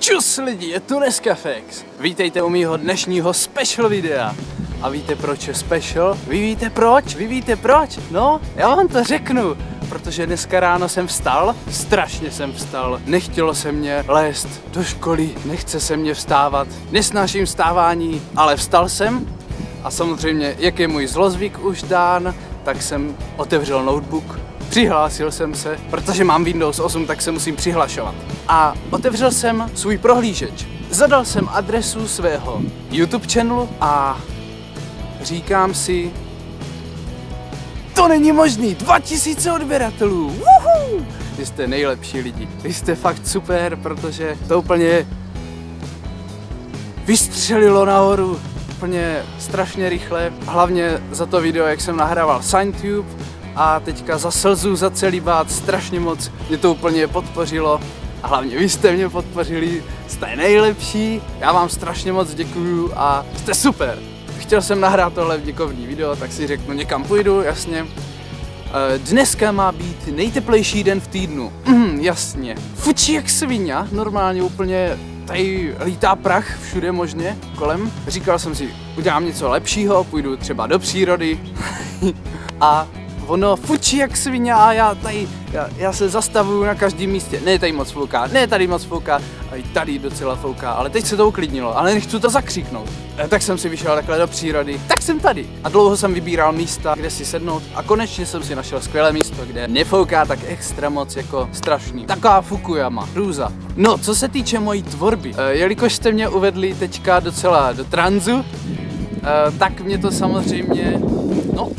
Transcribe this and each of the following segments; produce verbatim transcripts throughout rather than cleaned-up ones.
Čus lidi, je tu Nescafex. Vítejte u mýho dnešního special videa. A víte proč je special? Vy víte proč? Vy víte proč? No, já vám to řeknu. Protože dneska ráno jsem vstal, strašně jsem vstal. Nechtělo se mě lézt do školy, nechce se mě vstávat, nesnáším vstávání, ale vstal jsem. A samozřejmě, jak je můj zlozvyk už dán, tak jsem otevřel notebook, přihlásil jsem se, protože mám Windows osm, tak se musím přihlašovat. A otevřel jsem svůj prohlížeč. Zadal jsem adresu svého YouTube channelu a říkám si, to není možný, dva tisíce odběratelů, Woohoo! Vy jste nejlepší lidi, vy jste fakt super, protože to úplně vystřelilo nahoru, úplně strašně rychle, hlavně za to video, jak jsem nahrával SignTube a teďka za slzu, za celý bát, strašně moc, mě to úplně podpořilo a hlavně vy jste mě podpořili, jste nejlepší, já vám strašně moc děkuju a jste super. Chtěl jsem nahrát tohle vděkovný video, tak si řeknu, někam půjdu, jasně. Dneska má být nejteplejší den v týdnu, mm, jasně. Fučí jak svině, normálně úplně tady lítá prach všude možně kolem. Říkal jsem si, udělám něco lepšího, půjdu třeba do přírody a ono fučí jak svině a já tady, já, já se zastavuju na každém místě. Ne, tady moc fouká, ne, tady moc fouká, a i tady docela fouká, ale teď se to uklidnilo, ale nechci to zakřiknout. E, tak jsem si vyšel takhle do přírody, tak jsem tady. A dlouho jsem vybíral místa, kde si sednout a konečně jsem si našel skvělé místo, kde nefouká tak extra moc jako strašný. Taková Fukuyama, hrůza. No, co se týče mojí tvorby, e, jelikož jste mě uvedli teďka docela do tranzu, e, tak mě to samozřejmě, no,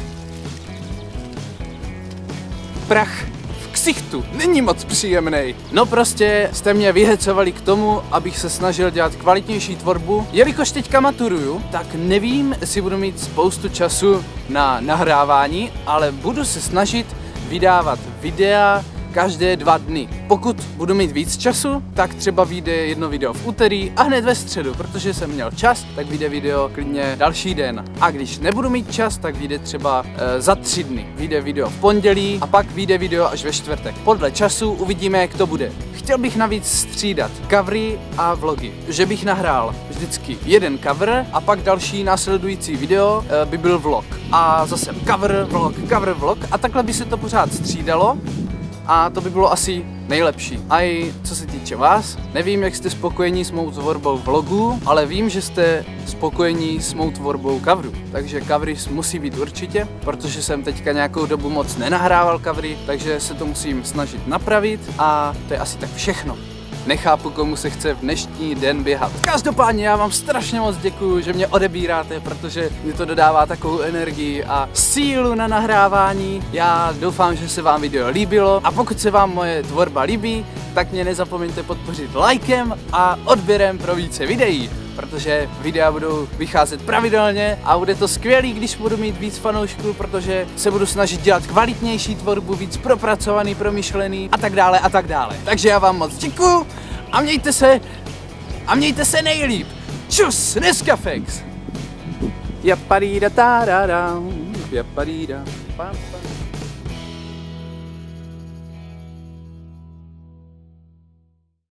prach v ksichtu není moc příjemný. No prostě jste mě vyhecovali k tomu, abych se snažil dělat kvalitnější tvorbu. Jelikož teďka maturuju, tak nevím, jestli budu mít spoustu času na nahrávání, ale budu se snažit vydávat videa každé dva dny. Pokud budu mít víc času, tak třeba vyjde jedno video v úterý a hned ve středu, protože jsem měl čas, tak vyjde video klidně další den. A když nebudu mít čas, tak vyjde třeba e, za tři dny. Vyjde video v pondělí a pak vyjde video až ve čtvrtek. Podle času uvidíme, jak to bude. Chtěl bych navíc střídat covery a vlogy. Že bych nahrál vždycky jeden cover a pak další následující video e, by byl vlog. A zase cover, vlog, cover, vlog a takhle by se to pořád střídalo. A to by bylo asi nejlepší. A i co se týče vás, nevím, jak jste spokojení s mou tvorbou vlogů, ale vím, že jste spokojení s mou tvorbou coverů. Takže covery musí být určitě, protože jsem teďka nějakou dobu moc nenahrával covery, takže se to musím snažit napravit a to je asi tak všechno. Nechápu, komu se chce v dnešní den běhat. Každopádně já vám strašně moc děkuju, že mě odebíráte, protože mi to dodává takovou energii a sílu na nahrávání. Já doufám, že se vám video líbilo a pokud se vám moje tvorba líbí, tak mě nezapomeňte podpořit lajkem a odběrem pro více videí, protože videa budou vycházet pravidelně a bude to skvělý, když budu mít víc fanoušků, protože se budu snažit dělat kvalitnější tvorbu, víc propracovaný, promyšlený a tak dále a tak dále. Takže já vám moc děkuju a mějte se a mějte se nejlíp. Čus, Nescafex! Japarida tarara, japarida, pam, pam.